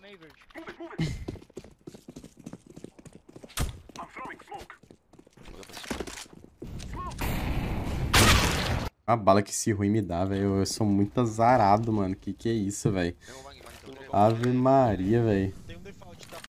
meio verde. A bala que esse ruim me dá, velho. Eu sou muito azarado, mano. Que é isso, velho? Ave Maria, velho.